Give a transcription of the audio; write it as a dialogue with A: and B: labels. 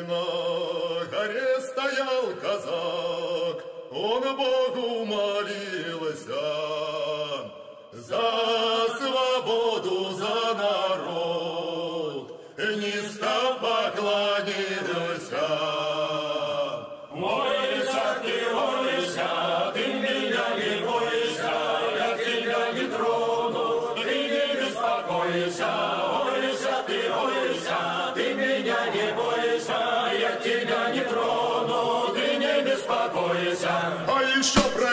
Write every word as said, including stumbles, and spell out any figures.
A: на горе стоял казак, он Богу молился за свободу, за народ, низко поклонился.
B: Бойся ты, бойся, ты меня не бойся, я тебя не трону, ты не беспокойся. Бойся ты, бойся, ты меня не бойся, я тебя не трону, ты не беспокойся.
A: А еще